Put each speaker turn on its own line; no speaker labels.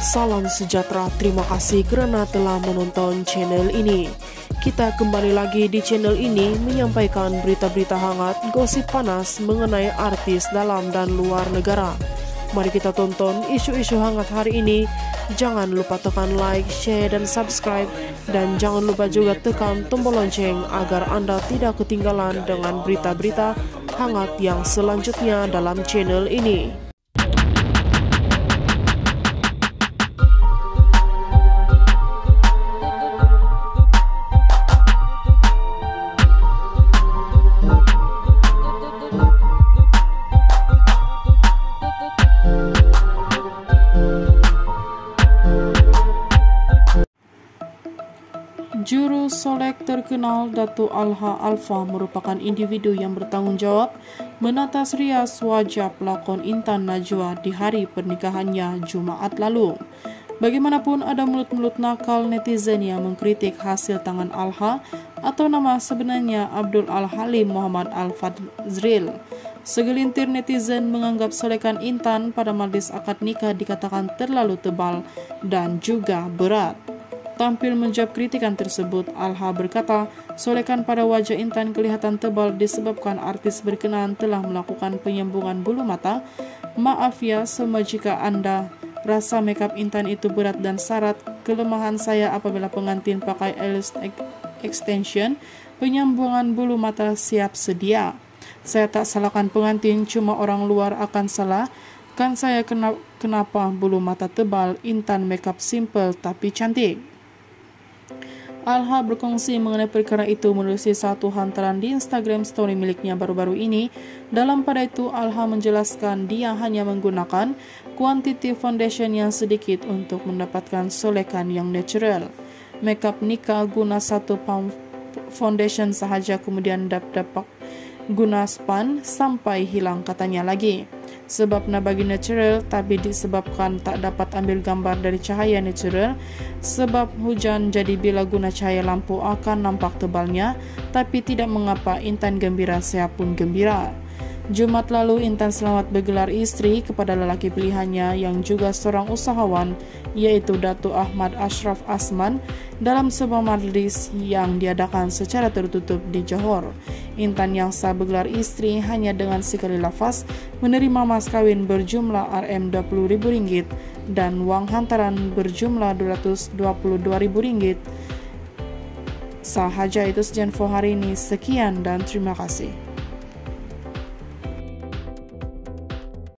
Salam sejahtera, terima kasih karena telah menonton channel ini. Kita kembali lagi di channel ini menyampaikan berita-berita hangat, gosip panas mengenai artis dalam dan luar negara. Mari kita tonton isu-isu hangat hari ini. Jangan lupa tekan like, share, dan subscribe. Dan jangan lupa juga tekan tombol lonceng agar Anda tidak ketinggalan dengan berita-berita hangat yang selanjutnya dalam channel ini. Juru solek terkenal Datuk Alha Alfa merupakan individu yang bertanggung jawab menatas rias wajah pelakon Intan Najwa di hari pernikahannya Jumaat lalu. Bagaimanapun ada mulut-mulut nakal netizen yang mengkritik hasil tangan Alha atau nama sebenarnya Abdul Al-Halim Muhammad Al-Fadzril. Segelintir netizen menganggap solekan Intan pada majlis akad nikah dikatakan terlalu tebal dan juga berat. Tampil menjawab kritikan tersebut, Alha berkata, solekan pada wajah Intan kelihatan tebal disebabkan artis berkenaan telah melakukan penyambungan bulu mata. Maaf ya semua jika Anda rasa makeup Intan itu berat dan syarat. Kelemahan saya apabila pengantin pakai eyelash extension, penyambungan bulu mata siap sedia. Saya tak salahkan pengantin, cuma orang luar akan salah. Kan saya kenapa bulu mata tebal, Intan makeup simple tapi cantik. Alha berkongsi mengenai perkara itu melalui satu hantaran di Instagram story miliknya baru-baru ini. Dalam pada itu, Alha menjelaskan dia hanya menggunakan kuantiti foundation yang sedikit untuk mendapatkan solekan yang natural. Makeup nikah guna 1 pound foundation sahaja, kemudian dapat guna span sampai hilang, katanya lagi. Sebabnya bagi natural, tapi disebabkan tak dapat ambil gambar dari cahaya natural. Sebab hujan, jadi bila guna cahaya lampu akan nampak tebalnya. Tapi tidak mengapa, Intan gembira, saya pun gembira. Jumat lalu, Intan selamat bergelar istri kepada lelaki pilihannya yang juga seorang usahawan, yaitu Datuk Ahmad Ashraf Asman, dalam sebuah majlis yang diadakan secara tertutup di Johor. Intan yang sah bergelar istri hanya dengan sekali lafaz menerima mas kawin berjumlah Rm20.000 dan wang hantaran berjumlah Rp222.000 sahaja. Itu sekian for hari ini. Sekian dan terima kasih.